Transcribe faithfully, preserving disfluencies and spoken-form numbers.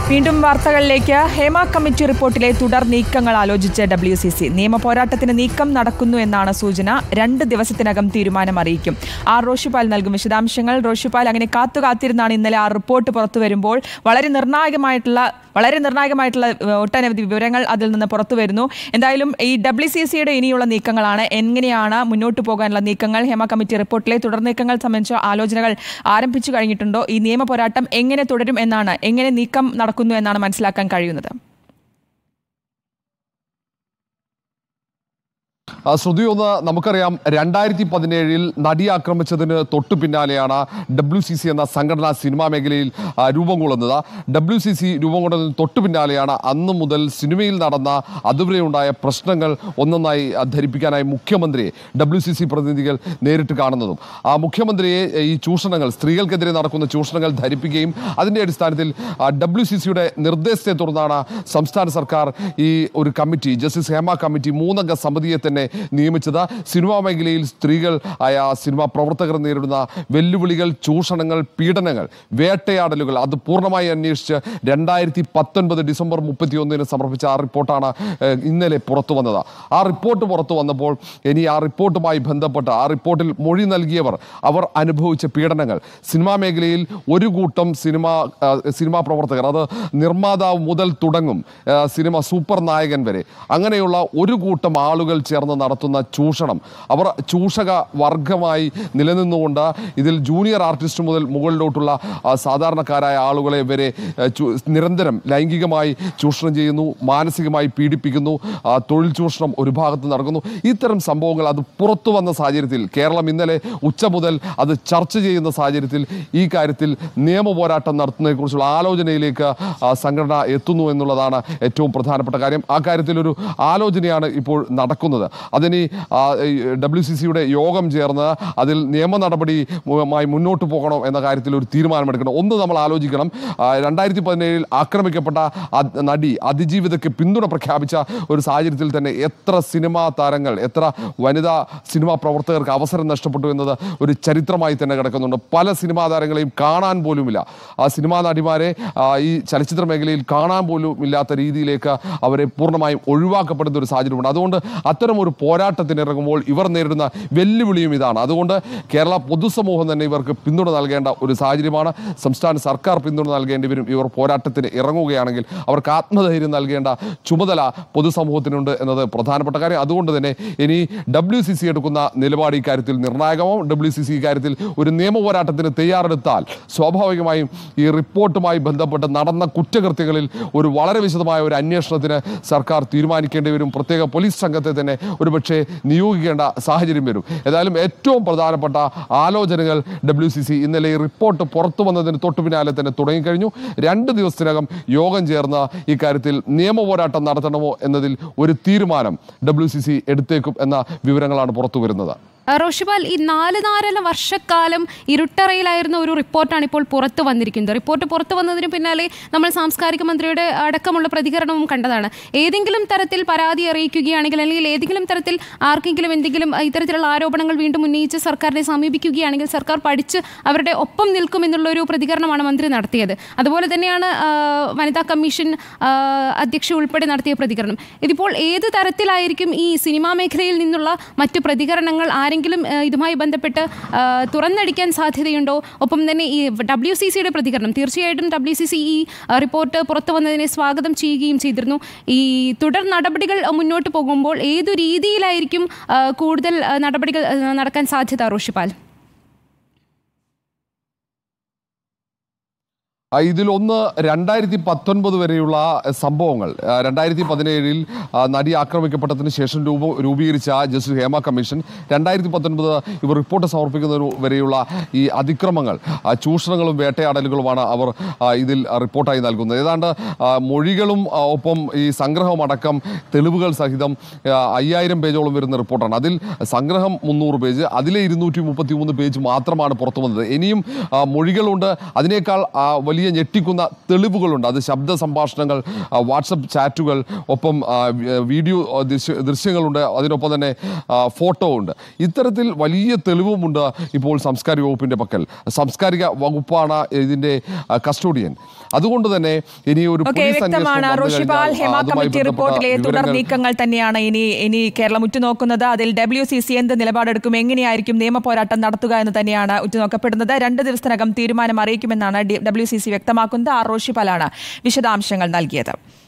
വീണ്ടും വാർത്തകളിലേക്ക്. ഹേമ കമ്മിറ്റി റിപ്പോർട്ടിലെ തുടർ നീക്കങ്ങൾ ആലോചിച്ച് ഡബ്ല്യു സി സി. നിയമ പോരാട്ടത്തിന് നീക്കം നടക്കുന്നു എന്നാണ് സൂചന. രണ്ട് ദിവസത്തിനകം തീരുമാനം അറിയിക്കും. ആർ റോഷിപാൽ നൽകും വിശദാംശങ്ങൾ. റോഷിപാൽ, അങ്ങനെ കാത്തു കാത്തിരുന്നാണ് ഇന്നലെ ആ റിപ്പോർട്ട് പുറത്തു വരുമ്പോൾ വളരെ നിർണായകമായിട്ടുള്ള വളരെ നിർണായകമായിട്ടുള്ള ഒട്ടനവധി വിവരങ്ങൾ അതിൽ നിന്ന് പുറത്തു വരുന്നു. എന്തായാലും ഈ ഡബ്ല്യു സി സിയുടെ ഇനിയുള്ള നീക്കങ്ങളാണ്. എങ്ങനെയാണ് മുന്നോട്ട് പോകാനുള്ള നീക്കങ്ങൾ? ഹേമ കമ്മിറ്റി റിപ്പോർട്ടിലെ തുടർ നീക്കങ്ങൾ സംബന്ധിച്ച ആലോചനകൾ ആരംഭിച്ചു കഴിഞ്ഞിട്ടുണ്ടോ? ഈ നിയമ പോരാട്ടം എങ്ങനെ തുടരും എന്നാണ്, എങ്ങനെ നീക്കം നടക്കുന്നു എന്നാണ് മനസ്സിലാക്കാൻ കഴിയുന്നത്? ശ്രുതി, ഒന്ന് നമുക്കറിയാം, രണ്ടായിരത്തി പതിനേഴിൽ നടി ആക്രമിച്ചതിന് തൊട്ടു പിന്നാലെയാണ് ഡബ്ല്യു സി സി എന്ന സംഘടന സിനിമാ മേഖലയിൽ രൂപം കൊള്ളുന്നത്. ഡബ്ല്യു സി സി രൂപം കൊണ്ടതിന് തൊട്ടു പിന്നാലെയാണ് അന്നു മുതൽ സിനിമയിൽ നടന്ന അതുവരെ ഉണ്ടായ പ്രശ്നങ്ങൾ ഒന്നൊന്നായി ധരിപ്പിക്കാനായി മുഖ്യമന്ത്രിയെ ഡബ്ല്യു സി സി പ്രതിനിധികൾ നേരിട്ട് കാണുന്നതും ആ മുഖ്യമന്ത്രിയെ ഈ ചൂഷണങ്ങൾ, സ്ത്രീകൾക്കെതിരെ നടക്കുന്ന ചൂഷണങ്ങൾ ധരിപ്പിക്കുകയും അതിൻ്റെ അടിസ്ഥാനത്തിൽ ഡബ്ല്യു സി സിയുടെ നിർദ്ദേശത്തെ തുടർന്നാണ് സംസ്ഥാന സർക്കാർ ഈ ഒരു കമ്മിറ്റി, ജസ്റ്റിസ് ഹേമ കമ്മിറ്റി മൂന്നംഗ സമിതിയെ തന്നെ നിയമിച്ചത്. സിനിമാ മേഖലയിൽ സ്ത്രീകൾ ആയ സിനിമാ പ്രവർത്തകർ നേരിടുന്ന വെല്ലുവിളികൾ, ചൂഷണങ്ങൾ, പീഡനങ്ങൾ, വേട്ടയാടലുകൾ അത് പൂർണ്ണമായി അന്വേഷിച്ച് രണ്ടായിരത്തി പത്തൊൻപത് ഡിസംബർ മുപ്പത്തി ഒന്നിന് സമർപ്പിച്ച ആ റിപ്പോർട്ടാണ് ഇന്നലെ പുറത്തു വന്നത്. ആ റിപ്പോർട്ട് പുറത്തു വന്നപ്പോൾ ഇനി ആ റിപ്പോർട്ടുമായി ബന്ധപ്പെട്ട് ആ റിപ്പോർട്ടിൽ മൊഴി നൽകിയവർ, അവർ അനുഭവിച്ച പീഡനങ്ങൾ, സിനിമാ മേഖലയിൽ ഒരു കൂട്ടം സിനിമാ സിനിമാ പ്രവർത്തകർ, അത് നിർമ്മാതാവ് മുതൽ തുടങ്ങും സിനിമ സൂപ്പർ നായകൻ വരെ, അങ്ങനെയുള്ള ഒരു കൂട്ടം ആളുകൾ ചേർന്ന് നടത്തുന്ന ചൂഷണം, അവർ ചൂഷക വർഗമായി നിലനിന്നുകൊണ്ട് ഇതിൽ ജൂനിയർ ആർട്ടിസ്റ്റ് മുതൽ മുകളിലോട്ടുള്ള സാധാരണക്കാരായ ആളുകളെ വരെ നിരന്തരം ലൈംഗികമായി ചൂഷണം ചെയ്യുന്നു, മാനസികമായി പീഡിപ്പിക്കുന്നു, തൊഴിൽ ചൂഷണം ഒരു ഭാഗത്ത് നടക്കുന്നു. ഇത്തരം സംഭവങ്ങൾ അത് പുറത്തു വന്ന സാഹചര്യത്തിൽ കേരളം ഇന്നലെ ഉച്ച മുതൽ അത് ചർച്ച ചെയ്യുന്ന സാഹചര്യത്തിൽ ഈ കാര്യത്തിൽ നിയമ പോരാട്ടം നടത്തുന്നതിനെക്കുറിച്ചുള്ള ആലോചനയിലേക്ക് സംഘടന എത്തുന്നു എന്നുള്ളതാണ് ഏറ്റവും പ്രധാനപ്പെട്ട കാര്യം. ആ കാര്യത്തിൽ ഒരു ആലോചനയാണ് ഇപ്പോൾ നടക്കുന്നത്. അതിന് ഡബ്ല്യു സി സിയുടെ യോഗം ചേർന്ന് അതിൽ നിയമ നടപടിയുമായി മുന്നോട്ട് പോകണോ എന്ന കാര്യത്തിൽ ഒരു തീരുമാനമെടുക്കണം. ഒന്ന് നമ്മൾ ആലോചിക്കണം, രണ്ടായിരത്തി പതിനേഴിൽ ആക്രമിക്കപ്പെട്ട നടി അതിജീവിതയ്ക്ക് പിന്തുണ പ്രഖ്യാപിച്ച ഒരു സാഹചര്യത്തിൽ തന്നെ എത്ര സിനിമാ താരങ്ങൾ, എത്ര വനിതാ സിനിമാ പ്രവർത്തകർക്ക് അവസരം നഷ്ടപ്പെട്ടു എന്നത് ഒരു ചരിത്രമായി തന്നെ കിടക്കുന്നുണ്ട്. പല സിനിമാ താരങ്ങളെയും കാണാൻ പോലുമില്ല, ആ സിനിമാ നടിമാരെ ഈ ചലച്ചിത്ര മേഖലയിൽ കാണാൻ പോലും ഇല്ലാത്ത രീതിയിലേക്ക് അവരെ പൂർണ്ണമായും ഒഴിവാക്കപ്പെടുന്ന ഒരു സാഹചര്യമുണ്ട്. അതുകൊണ്ട് അത്തരം ഒരു പോരാട്ടത്തിന് ഇറങ്ങുമ്പോൾ ഇവർ നേരിടുന്ന വെല്ലുവിളിയും ഇതാണ്. അതുകൊണ്ട് കേരള പൊതുസമൂഹം തന്നെ ഇവർക്ക് പിന്തുണ നൽകേണ്ട ഒരു സാഹചര്യമാണ്. സംസ്ഥാന സർക്കാർ പിന്തുണ നൽകേണ്ടി വരും. ഇവർ പോരാട്ടത്തിന് ഇറങ്ങുകയാണെങ്കിൽ അവർക്ക് ആത്മധൈര്യം നൽകേണ്ട ചുമതല പൊതുസമൂഹത്തിനുണ്ട് എന്നത് പ്രധാനപ്പെട്ട കാര്യം. അതുകൊണ്ട് തന്നെ ഇനി ഡബ്ല്യു സി സി എടുക്കുന്ന നിലപാട് ഇക്കാര്യത്തിൽ നിർണായകമാവും. ഡബ്ല്യു സി സി ഇക്കാര്യത്തിൽ ഒരു നിയമ പോരാട്ടത്തിന് തയ്യാറെടുത്താൽ സ്വാഭാവികമായും ഈ റിപ്പോർട്ടുമായി ബന്ധപ്പെട്ട് നടന്ന കുറ്റകൃത്യങ്ങളിൽ ഒരു വളരെ വിശദമായ ഒരു അന്വേഷണത്തിന് സർക്കാർ തീരുമാനിക്കേണ്ടി വരും. പ്രത്യേക പോലീസ് സംഘത്തെ തന്നെ ഒരുപക്ഷെ നിയോഗിക്കേണ്ട സാഹചര്യം വരും. ഏതായാലും ഏറ്റവും പ്രധാനപ്പെട്ട ആലോചനകൾ ഡബ്ല്യു സി സി ഇന്നലെ ഈ റിപ്പോർട്ട് പുറത്തു വന്നതിന് തൊട്ടു പിന്നാലെ തന്നെ തുടങ്ങിക്കഴിഞ്ഞു. രണ്ട് ദിവസത്തിനകം യോഗം ചേർന്ന് ഇക്കാര്യത്തിൽ നിയമ പോരാട്ടം നടത്തണമോ എന്നതിൽ ഒരു തീരുമാനം ഡബ്ല്യു സി സി എടുത്തേക്കും എന്ന വിവരങ്ങളാണ് പുറത്തു വരുന്നത്. റോഷിപാൽ, ഈ നാല് നാലര വർഷക്കാലം ഇരുട്ടറയിലായിരുന്ന ഒരു റിപ്പോർട്ടാണ് ഇപ്പോൾ പുറത്തു വന്നിരിക്കുന്നത്. റിപ്പോർട്ട് പുറത്തു വന്നതിന് പിന്നാലെ നമ്മൾ സാംസ്കാരിക മന്ത്രിയുടെ അടക്കമുള്ള പ്രതികരണവും കണ്ടതാണ്. ഏതെങ്കിലും തരത്തിൽ പരാതി അറിയിക്കുകയാണെങ്കിൽ, അല്ലെങ്കിൽ ഏതെങ്കിലും തരത്തിൽ ആർക്കെങ്കിലും എന്തെങ്കിലും ഇത്തരത്തിലുള്ള ആരോപണങ്ങൾ വീണ്ടും ഉന്നയിച്ച് സർക്കാരിനെ സമീപിക്കുകയാണെങ്കിൽ സർക്കാർ പഠിച്ച് അവരുടെ ഒപ്പം നിൽക്കുമെന്നുള്ളൊരു പ്രതികരണമാണ് മന്ത്രി നടത്തിയത്. അതുപോലെ തന്നെയാണ് വനിതാ കമ്മീഷൻ അധ്യക്ഷ ഉൾപ്പെടെ നടത്തിയ പ്രതികരണം. ഇതിപ്പോൾ ഏത് തരത്തിലായിരിക്കും ഈ സിനിമാ മേഖലയിൽ നിന്നുള്ള മറ്റു പ്രതികരണങ്ങൾ ആരെങ്കിലും ഇതുമായി ബന്ധപ്പെട്ട് തുറന്നടിക്കാൻ സാധ്യതയുണ്ടോ? ഒപ്പം തന്നെ ഈ ഡബ്ല്യു സി സിയുടെ പ്രതികരണം, തീർച്ചയായിട്ടും ഡബ്ല്യു സി സി ഈ റിപ്പോർട്ട് പുറത്തു വന്നതിനെ സ്വാഗതം ചെയ്യുകയും ചെയ്തിരുന്നു. ഈ തുടർ നടപടികൾ മുന്നോട്ട് പോകുമ്പോൾ ഏതു രീതിയിലായിരിക്കും കൂടുതൽ നടപടികൾ നടക്കാൻ സാധ്യത, റോഷിപാൽ? ഇതിലൊന്ന് രണ്ടായിരത്തി പത്തൊൻപത് വരെയുള്ള സംഭവങ്ങൾ. രണ്ടായിരത്തി പതിനേഴിൽ നടി ആക്രമിക്കപ്പെട്ടതിന് ശേഷം രൂപ രൂപീകരിച്ച ജസ്റ്റിസ് ഹേമ കമ്മീഷൻ രണ്ടായിരത്തി പത്തൊൻപത് ഇവർ റിപ്പോർട്ട് സമർപ്പിക്കുന്നതിന് വരെയുള്ള ഈ അതിക്രമങ്ങൾ, ചൂഷണങ്ങളും വേട്ടയാടലുകളുമാണ് അവർ ഇതിൽ റിപ്പോർട്ടായി നൽകുന്നത്. ഏതാണ്ട് മൊഴികളും ഒപ്പം ഈ സംഗ്രഹം അടക്കം തെളിവുകൾ സഹിതം അയ്യായിരം പേജോളം വരുന്ന റിപ്പോർട്ടാണ്. അതിൽ സംഗ്രഹം മുന്നൂറ് പേജ്, അതിലെ ഇരുന്നൂറ്റി മുപ്പത്തി മൂന്ന് പേജ് മാത്രമാണ് പുറത്തു വന്നത്. ഇനിയും മൊഴികളുണ്ട്. അതിനേക്കാൾ വലിയ വലിയ ഞെട്ടിക്കുന്ന തെളിവുകളുണ്ട്. അത് ശബ്ദ സംഭാഷണങ്ങൾ, വാട്സപ്പ് ചാറ്റുകൾ, ഒപ്പം വീഡിയോ ദൃശ്യങ്ങളുണ്ട്, അതിനൊപ്പം തന്നെ ഫോട്ടോ ഉണ്ട്. ഇത്തരത്തിൽ വലിയ തെളിവുമുണ്ട് ഇപ്പോൾ സാംസ്കാരിക വകുപ്പിന്റെ പക്കൽ. സാംസ്കാരിക വകുപ്പാണ് ഇതിന്റെ കസ്റ്റോഡിയൻ. അതുകൊണ്ട് തന്നെ ഇനി ഒരു വ്യക്തമാണ് റോഷിപാൽ, ഹേമ കമ്മിറ്റി റിപ്പോർട്ടിലെ തുടർ നീക്കങ്ങൾ തന്നെയാണ് ഇനി ഇനി കേരളം ഉറ്റുനോക്കുന്നത്. അതിൽ ഡബ്ല്യു സി സി എന്ത് നിലപാടെടുക്കും, എങ്ങനെയായിരിക്കും നിയമ പോരാട്ടം നടത്തുക എന്ന് തന്നെയാണ് ഉറ്റുനോക്കപ്പെടുന്നത്. രണ്ട് ദിവസത്തിനകം തീരുമാനം അറിയിക്കുമെന്നാണ് ഡബ്ല്യു സി സി വ്യക്തമാക്കുന്നത്. ആർ റോഷിപാലാണ് വിശദാംശങ്ങൾ നൽകിയത്.